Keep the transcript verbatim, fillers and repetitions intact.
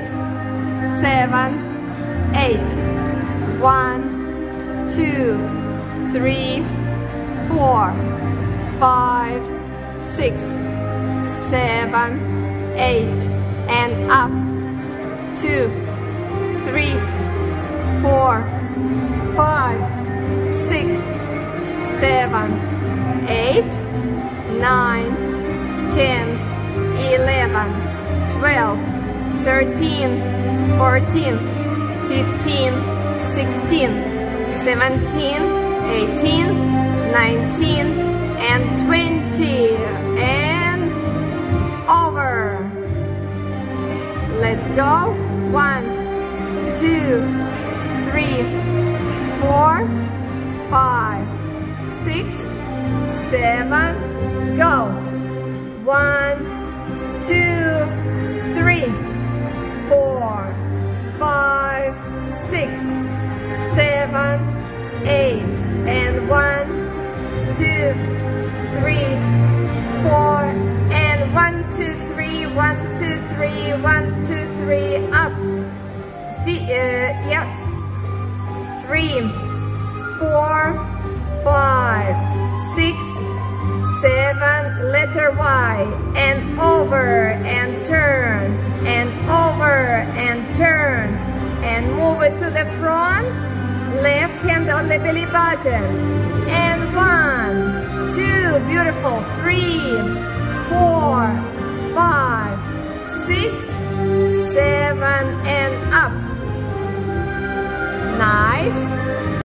seven, eight. One, two, three, four, five, six, seven, eight, and up. Two, three, four, five, six, seven, eight, nine, ten, eleven, twelve, thirteen, fourteen, fifteen, sixteen, seventeen, eighteen, nineteen, and twenty, and over. Let's go. One, two, three, four, five, six, seven, go. One, two, three, four, five, six, seven, eight, and one, two, three, four, and one, two, three, one, two, three, one, two, three, up. The, uh, yeah. Three, four, five, six, seven, letter Y, and over, and turn, and over, and turn, and move it to the front, left hand on the belly button, and one, two, beautiful, three, four, five, six, seven, and up. Nice.